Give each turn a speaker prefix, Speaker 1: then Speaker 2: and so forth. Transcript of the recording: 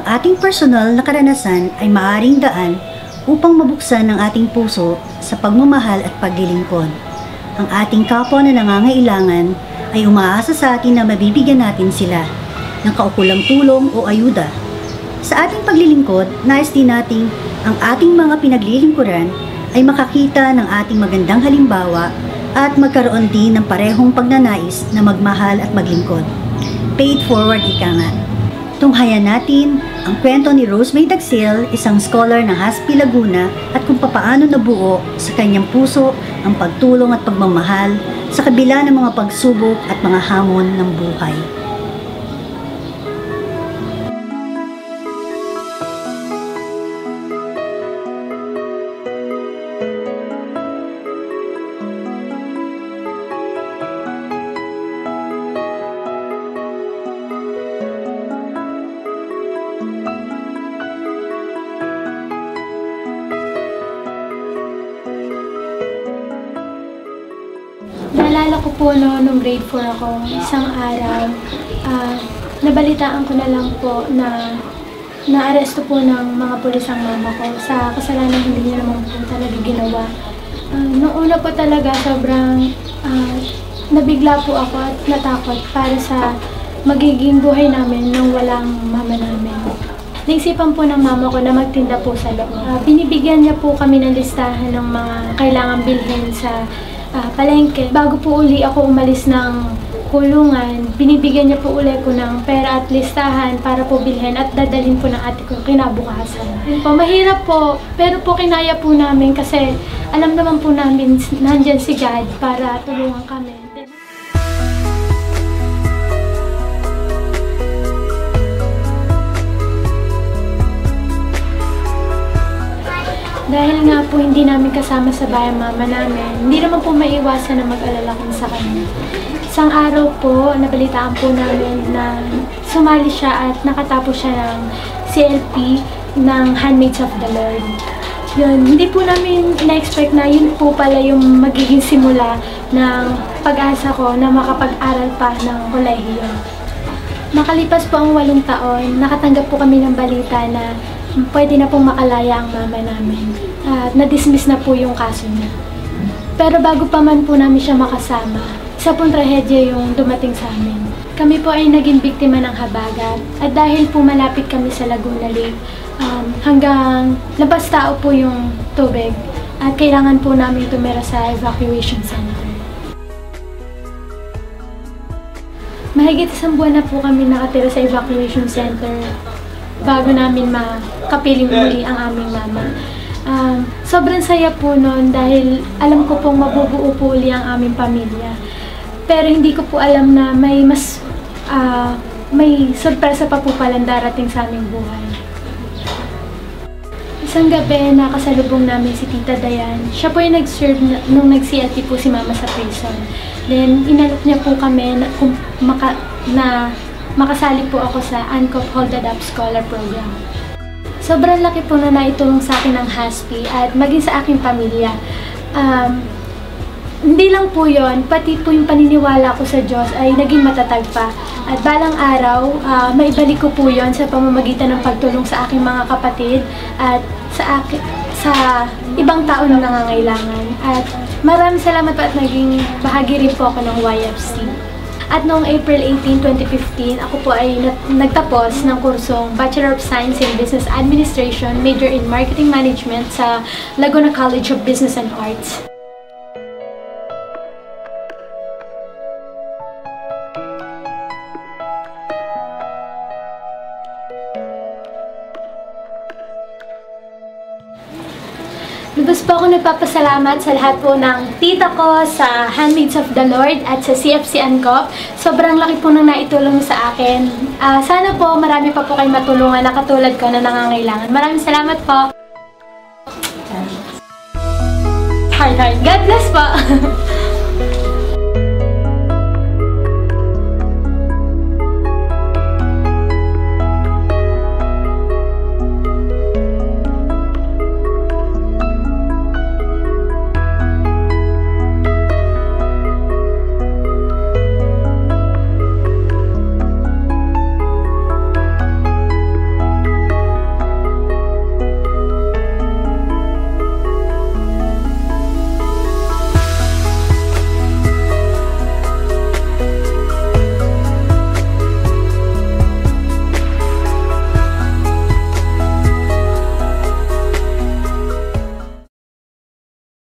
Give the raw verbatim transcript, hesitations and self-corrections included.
Speaker 1: ating personal na karanasan ay maaaring daan upang mabuksan ang ating puso sa pagmamahal at paglilingkod. Ang ating kapwa na nangangailangan ay umaasa sa atin na mabibigyan natin sila ng kaukulang tulong o ayuda. Sa ating paglilingkod, nais din nating ang ating mga pinaglilingkuran ay makakita ng ating magandang halimbawa at magkaroon din ng parehong pagnanais na magmahal at maglingkod. Paid forward ika nga. Tunghayan natin ang kwento ni Rosemary Dagsil, isang scholar ng H A S P Laguna, at kung papaano nabuo sa kanyang puso ang pagtulong at pagmamahal sa kabila ng mga pagsubok at mga hamon ng buhay.
Speaker 2: Naalala ko po no, nung grade four ako, isang araw, uh, nabalitaan ko na lang po na naaresto po ng mga pulis ang mama ko sa kasalanan hindi niya naman po talaga ginawa. Uh, noong una po talaga sobrang uh, nabigla po ako at natakot para sa magiging buhay namin nung walang mama namin. Naisipan po ng mama ko na magtinda po sa loob. Uh, binibigyan niya po kami ng listahan ng mga kailangang bilhin sa Uh, palengke. Bago po uli ako umalis ng kulungan, binibigyan niya po uli ko ng pera at listahan para po bilhin at dadalhin po ng ate ko kinabukasan. Yun po, mahirap po, pero po kinaya po namin kasi alam naman po namin nandyan si God para tulungan kami. Dahil nga po hindi namin kasama sa bayan mama namin, hindi naman po maiwasan na mag-alala kami sa kanya. Isang araw po, nabalitaan po namin na sumali siya at nakatapos siya ng C L P ng Handmaids of the Lord. Yun, hindi po namin ina-expect na yun po pala yung magiging simula ng pag-asa ko na makapag-aral pa ng kolehiyo. Makalipas po ang walong taon, nakatanggap po kami ng balita na pwede na pong makalaya ang mama namin. At uh, na-dismiss na po yung kaso niya. Pero bago pa man po namin siya makasama, isa pong trahedya yung dumating sa amin. Kami po ay naging biktima ng habagat. At dahil po malapit kami sa Laguna Lake, um, hanggang labas tao po yung tubig. At kailangan po namin tumira sa evacuation center. Mahigit isang buwan na po kami nakatira sa evacuation center bago namin makapiling muli ang aming mama. Um, sobrang saya po noon dahil alam ko pong mabubuo po uli ang aming pamilya. Pero hindi ko po alam na may mas uh, may sorpresa pa po palang darating sa aming buhay. Isang gabi, nakasalubong namin si Tita Dayan. Siya po yung nag-serve na, nung nag-C L P po si Mama sa prison. Then, inalok niya po kami na, kung maka, na makasali po ako sa A N C O P Hold It Up Scholar Program. Sobrang laki po na naitulong sa akin ng H A S P at maging sa aking pamilya. Um, hindi lang po yon, pati po yung paniniwala ko sa Diyos ay naging matatag pa. At balang araw, uh, maibalik ko po yon sa pamamagitan ng pagtulong sa aking mga kapatid at sa, akin, sa ibang tao na nangangailangan. At maraming salamat po at naging bahagi rin po ako ng Y F C. At noong April eighteen, twenty fifteen, ako po ay nagtapos ng kursong Bachelor of Science in Business Administration, major in Marketing Management sa Laguna College of Business and Arts. Lubos po ako nagpapasalamat sa lahat po ng tita ko sa Handmaids of the Lord at sa C F C A N C O P. Sobrang laki po nang naitulong sa akin. Uh, sana po marami pa po kayong matulungan na katulad ko na nangangailangan. Maraming salamat po. Hard, hard. God bless po!